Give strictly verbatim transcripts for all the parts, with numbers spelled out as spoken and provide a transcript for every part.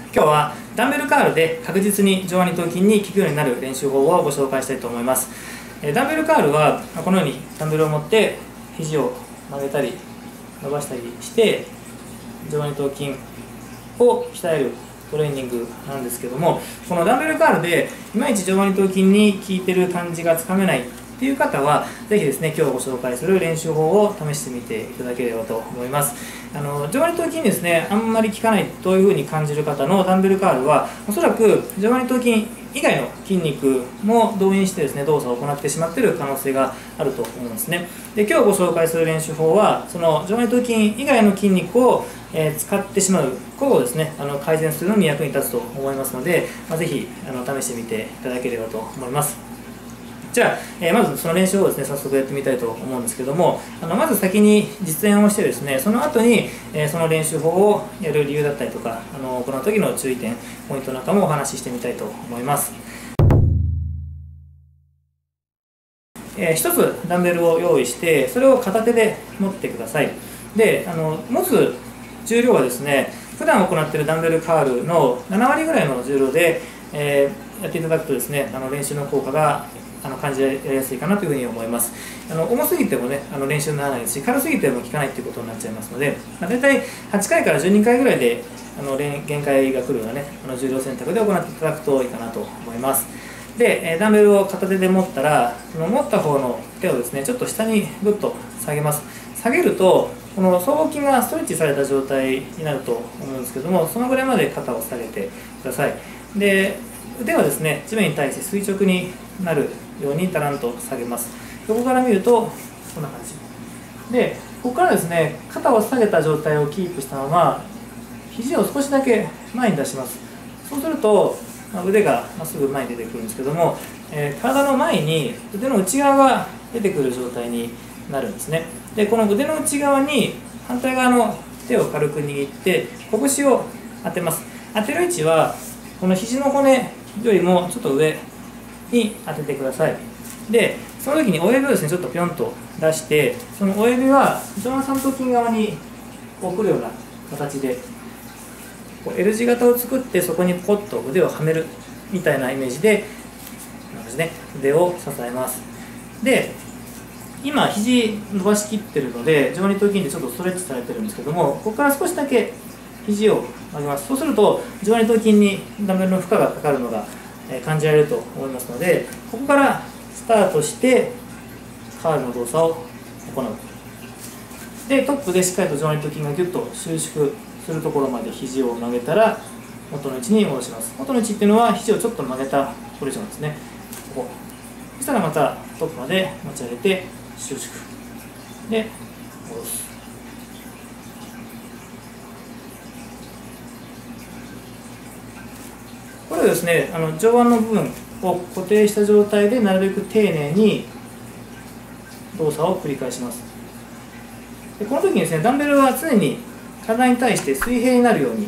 今日はダンベルカールで確実に上腕二頭筋に効くようになる練習法をご紹介したいと思います。ダンベルカールはこのようにダンベルを持って肘を曲げたり伸ばしたりして上腕二頭筋を鍛えるトレーニングなんですけども、このダンベルカールでいまいち上腕二頭筋に効いてる感じがつかめないっていう方は、ぜひですね、今日ご紹介する練習法を試してみていただければと思います。あの上腕二頭筋にですね、あんまり効かないというふうに感じる方のダンベルカールは、おそらく上腕二頭筋以外の筋肉も動員してですね、動作を行ってしまっている可能性があると思うんですね。で、今日ご紹介する練習法は、その上腕二頭筋以外の筋肉を、えー、使ってしまう、これをですね、あの改善するのに役に立つと思いますので、まあ、ぜひあの試してみていただければと思います。じゃあ、えー、まずその練習をですね、早速やってみたいと思うんですけども、あのまず先に実演をしてですね、その後に、えー、その練習法をやる理由だったりとか、あの行う時の注意点、ポイントなんかもお話ししてみたいと思います。えー、一つダンベルを用意して、それを片手で持ってください。で、あの持つ重量はですね、普段行っているダンベルカールのななわりぐらいの重量で、えー、やっていただくとですね、あの練習の効果があの感じられやすいかなというふうに思います。あの重すぎてもね、あの練習にならないですし、軽すぎても効かないということになっちゃいますので、まあ、大体はちかいからじゅうにかいぐらいであの限界が来るようなね、あの重量選択で行っていただくといいかなと思います。で、ダンベルを片手で持ったら、その持った方の手をですね、ちょっと下にぐっと下げます。下げると、この僧帽筋がストレッチされた状態になると思うんですけども、そのぐらいまで肩を下げてください。で、腕はですね、地面に対して垂直になるようにタランと下げます。横から見るとこんな感じで、ここからですね、肩を下げた状態をキープしたまま肘を少しだけ前に出します。そうすると、まあ、腕がまっすぐ前に出てくるんですけども、えー、体の前に腕の内側が出てくる状態になるんですね。で、この腕の内側に反対側の手を軽く握って拳を当てます。当てる位置はこの肘の骨よりもちょっと上に当ててください。で、その時に親指をですね、ちょっとぴょんと出して、その親指は上腕三頭筋側にこう来るような形で、こう L 字型を作って、そこにポッと腕をはめるみたいなイメージで、こんな感じで腕を支えます。で、今、肘伸ばしきってるので、上腕二頭筋でちょっとストレッチされてるんですけども、ここから少しだけ肘を曲げます。そうすると、上腕二頭筋にダンベルの負荷がかかるのが感じられると思いますので、ここからスタートしてカールの動作を行う。で、トップでしっかりと上腕二頭筋がギュッと収縮するところまで肘を曲げたら元の位置に戻します。元の位置っていうのは肘をちょっと曲げたポジションですね。ここそしたらまたトップまで持ち上げて収縮で戻す。これをですね、あの上腕の部分を固定した状態でなるべく丁寧に動作を繰り返します。で、この時にですね、ダンベルは常に体に対して水平になるように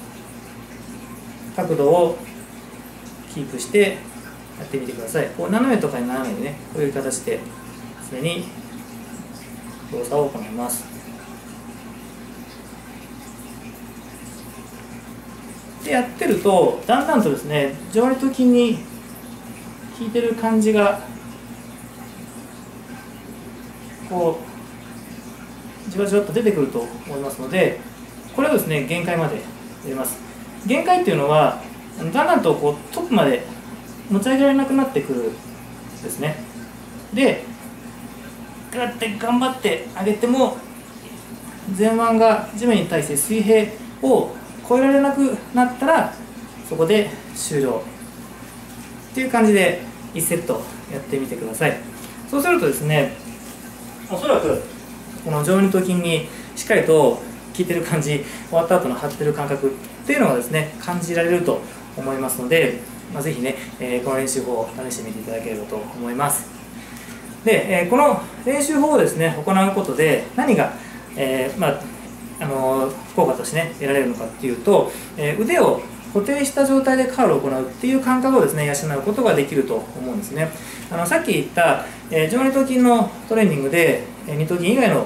角度をキープしてやってみてください。こう斜めとかに斜めにね、こういう形で常に動作を行います。で、やってるとだんだんとですね、上腕二頭筋に効いてる感じがこうじわじわっと出てくると思いますので、これをですね、限界まで入れます。限界っていうのはだんだんとこうトップまで持ち上げられなくなってくるんですね。で、こうやって頑張って上げても前腕が地面に対して水平を超えられなくなったら、そこで終了っていう感じでいちセットやってみてください。そうするとですね、おそらくこの上腕二頭筋にしっかりと効いてる感じ、終わった後の張ってる感覚っていうのがですね、感じられると思いますので、まあ、ぜひね、えー、この練習法を試してみていただければと思います。で、えー、この練習法をですね、行うことで何が、えーまああのー、効果としてね、得られるのかっていうと、えー、腕を固定した状態でカールを行うっていう感覚をですね、養うことができると思うんですね。あのさっき言った、えー、上腕二頭筋のトレーニングで、えー、二頭筋以外の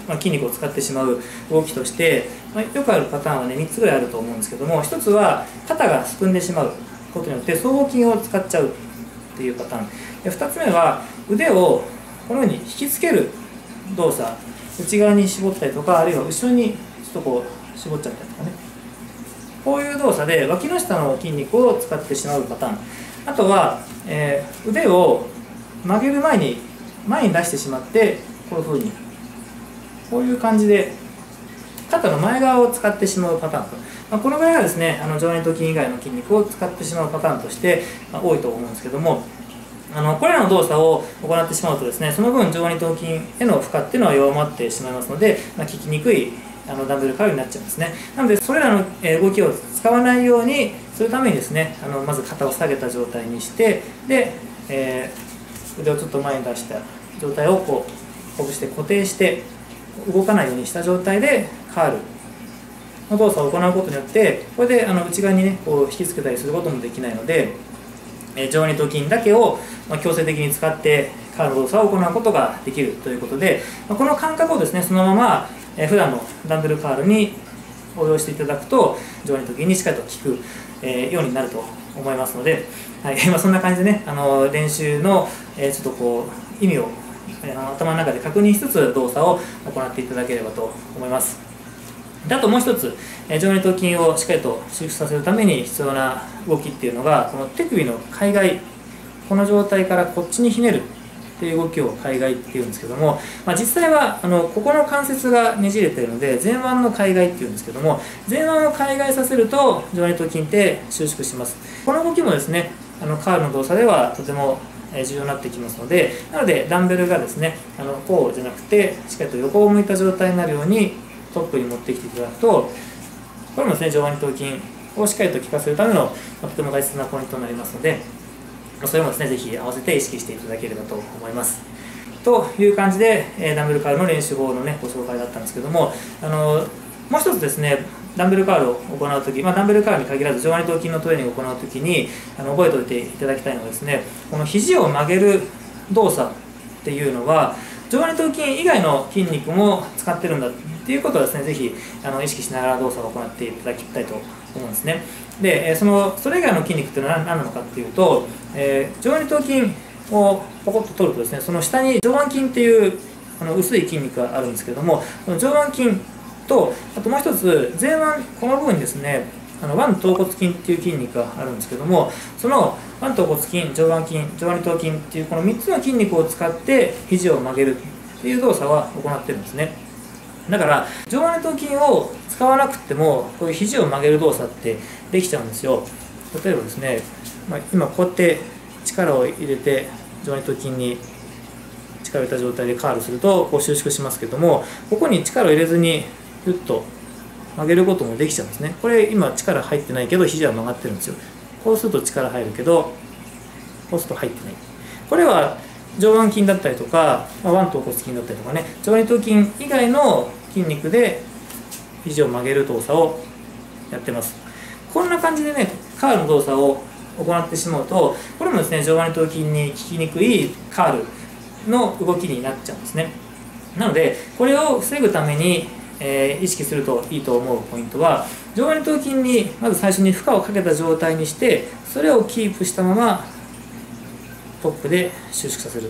まあ、筋肉を使ってしまう動きとして、まあ、よくあるパターンはねみっつぐらいあると思うんですけども、ひとつは肩がすくんでしまうことによって僧帽筋を使っちゃうっていうパターンで、ふたつめは腕をこのように引きつける動作、内側に絞ったりとか、あるいは後ろにちょっとこう絞っちゃったりとかね、こういう動作で脇の下の筋肉を使ってしまうパターン。あとは、えー、腕を曲げる前に前に出してしまって、こういうふうにこういう感じで肩の前側を使ってしまうパターンと、まあ、この場合はですね、あの上二頭筋以外の筋肉を使ってしまうパターンとして、まあ、多いと思うんですけども、あのこれらの動作を行ってしまうとですね、その分上二頭筋への負荷っていうのは弱まってしまいますので、まあ、効きにくいあのダンベルカールになっちゃうんですね。なのでそれらの動きを使わないようにするためにですね、あのまず肩を下げた状態にして、で、えー、腕をちょっと前に出した状態をこうほぐして固定して動かないようにした状態でカールの動作を行うことによって、これであの内側にねこう引きつけたりすることもできないので、え上二頭筋だけをまあ強制的に使ってカールの動作を行うことができるということで、まあ、この感覚をですねそのままえ普段のダンベルカールに応用していただくと上二頭筋にしっかりと効く、えー、ようになると思いますので、はいまあ、そんな感じでねあの練習の、えー、ちょっとこう意味を、えー、頭の中で確認しつつ動作を行っていただければと思います。であともう一つ、えー、上二頭筋をしっかりと修復させるために必要な動きっていうのが、この手首の海外、この状態からこっちにひねるっていう動きを海外っていうんですけども、まあ、実際はあのここの関節がねじれているので前腕の海外っていうんですけども、前腕を海外させると上二頭筋って収縮します。この動きもですねあのカールの動作ではとても重要になってきますので、なのでダンベルがですねあのこうじゃなくてしっかりと横を向いた状態になるようにトップに持ってきていただくと、これもですね上二頭筋をしっかりと効かせるためのとても大切なポイントになりますので、それもですね、ぜひ合わせて意識していただければと思います。という感じで、えダンベルカールの練習法のね、ご紹介だったんですけども、あのもう一つですね、ダンベルカールを行うとき、まあ、ダンベルカールに限らず上二頭筋のトレーニングを行うときにあの覚えておいていただきたいのはですね、この肘を曲げる動作っていうのは、上二頭筋以外の筋肉も使ってるんだっていうことをですね、ぜひあの意識しながら動作を行っていただきたいと思うんですね。で、そのそれ以外の筋肉っていうのは何なのかっていうと、えー、上二頭筋をポコッと取るとですね、その下に上腕筋っていうあの薄い筋肉があるんですけども、その上腕筋と、あともう一つ前腕、この部分にですね、あの腕頭骨筋っていう筋肉があるんですけども、その腕頭骨筋、上腕筋、上二頭筋っていうこのみっつの筋肉を使って肘を曲げるっていう動作は行ってるんですね。だから上腕頭筋を使わなくてもこういう肘を曲げる動作ってできちゃうんですよ。例えばですね、まあ、今こうやって力を入れて上二頭筋に力を入れた状態でカールするとこう収縮しますけども、ここに力を入れずにふっと曲げることもできちゃうんですね。これ今力入ってないけど肘は曲がってるんですよ。こうすると力入るけどこうすると入ってない。これは上腕筋だったりとか、まあ、腕頭骨筋だったりとかね、上二頭筋以外の筋肉で肘を曲げる動作をやってます。こんな感じでね、カールの動作を行ってしまうと、これもですね、上腕頭筋に効きにくいカールの動きになっちゃうんですね。なので、これを防ぐために、えー、意識するといいと思うポイントは、上腕頭筋にまず最初に負荷をかけた状態にして、それをキープしたままトップで収縮させる。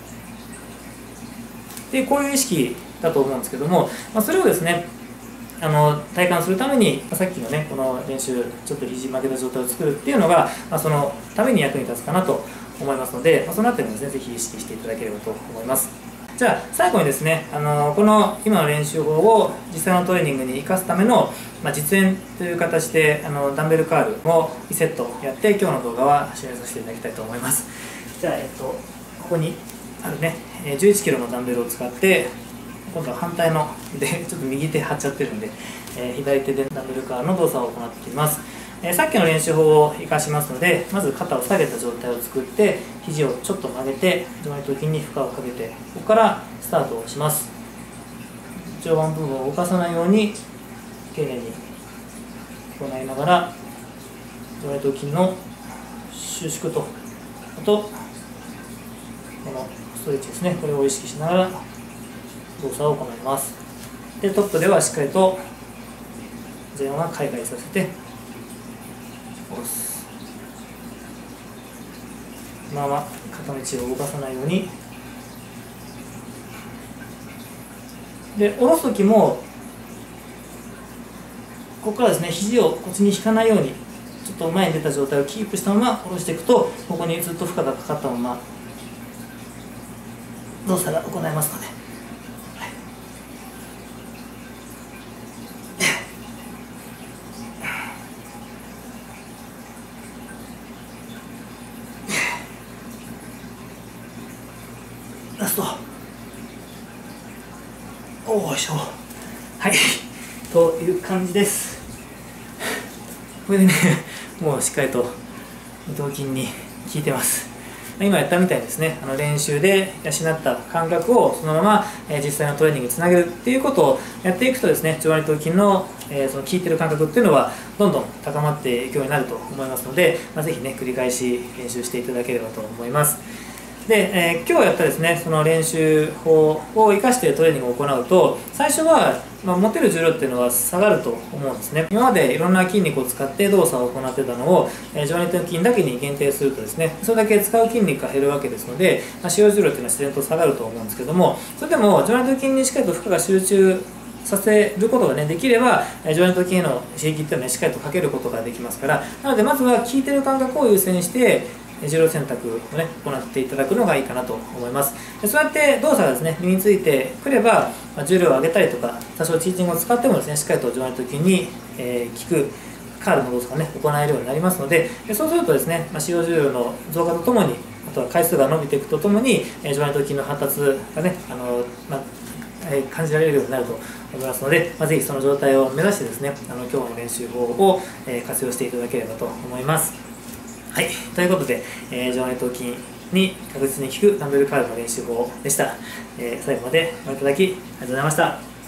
で、こういう意識だと思うんですけども、まあ、それをですね、あの体感するために、さっきのね、この練習、ちょっと肘曲げた状態を作るっていうのが、まあ、そのために役に立つかなと思いますので、まあ、そのあたりもですね、ぜひ意識していただければと思います。じゃあ、最後にですね、あのこの今の練習法を実際のトレーニングに生かすための、まあ、実演という形であのダンベルカールをにセットやって、今日の動画は終了させていただきたいと思います。じゃあ、えっと、ここにあるね、じゅういちキロのダンベルを使って、今度は反対の腕、ちょっと右手張っちゃってるんで、えー、左手でダンベルカールの動作を行っています。えー、さっきの練習法を活かしますので、まず肩を下げた状態を作って、肘をちょっと曲げて、上二頭筋に負荷をかけて、ここからスタートをします。上腕部分を動かさないように、丁寧に行いながら、上二頭筋の収縮と、あと、このストレッチですね、これを意識しながら動作を行います。でトップではしっかりと前腕は海外させて下ろす。このまま肩の位置を動かさないように。で下ろす時もここからですね、肘をこっちに引かないようにちょっと前に出た状態をキープしたまま下ろしていくと、ここにずっと負荷がかかったまま動作が行えますので、はい、ラスト、おいしょ、はいという感じです。これでね、もうしっかりと二頭筋に効いてます。今やったみたいにですね、あの練習で養った感覚をそのまま、えー、実際のトレーニングにつなげるっていうことをやっていくとですね、上腕二頭筋の、えー、その効いてる感覚っていうのはどんどん高まっていくようになると思いますので、まあ、ぜひね繰り返し練習していただければと思います。で、えー、今日やったですね、その練習法を生かしてトレーニングを行うと、最初は、まあ、持てる重量っていうのは下がると思うんですね。今までいろんな筋肉を使って動作を行ってたのを、えー、上腕二頭筋だけに限定するとですね、それだけ使う筋肉が減るわけですので、まあ、使用重量っていうのは自然と下がると思うんですけども、それでも上腕二頭筋にしっかりと負荷が集中させることが、ね、できれば、上腕二頭筋への刺激っていうのは、ね、しっかりとかけることができますから、なのでまずは効いてる感覚を優先して重量選択をね、行っていただくのがいいかなと思います。でそうやって動作がですね、身についてくれば、まあ、重量を上げたりとか、多少チーチングを使ってもですね、しっかりと上腕二頭筋に、えー、効くカールの動作がね、行えるようになりますので、でそうするとですね、まあ、使用重量の増加とともに、あとは回数が伸びていくとともに、えー、上腕二頭筋の発達がね、あの、まあえー、感じられるようになると思いますので、まあ、ぜひその状態を目指してですね、あの今日の練習法を、えー、活用していただければと思います。はい、ということで、えー、上腕二頭筋に確実に効くダンベルカールの練習法でした。えー、最後までご覧いただきありがとうございました。